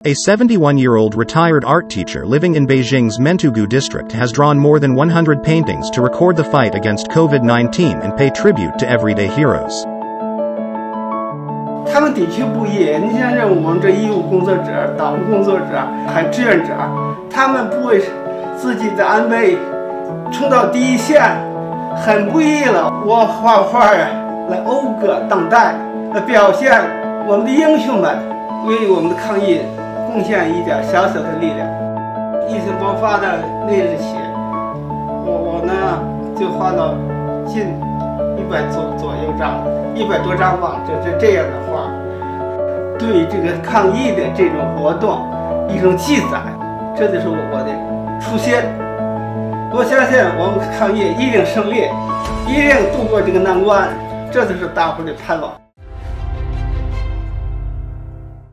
A 71-year-old retired art teacher living in Beijing's Mentougou district has drawn more than 100 paintings to record the fight against COVID-19 and pay tribute to everyday heroes. 他们地区不易，你像我们这医务工作者、党务工作者，还志愿者，他们不为自己的安危冲到第一线，很不易了。我画画来讴歌当代，来表现我们的英雄们为我们的抗疫贡献一点小小的力量。疫情爆发的那日起，我呢就画到近100左右张，100多张吧，这样的画，对这个抗疫的这种活动一种记载，这就是我的初心。我相信我们抗疫一定胜利，一定度过这个难关，这就是大伙的盼望。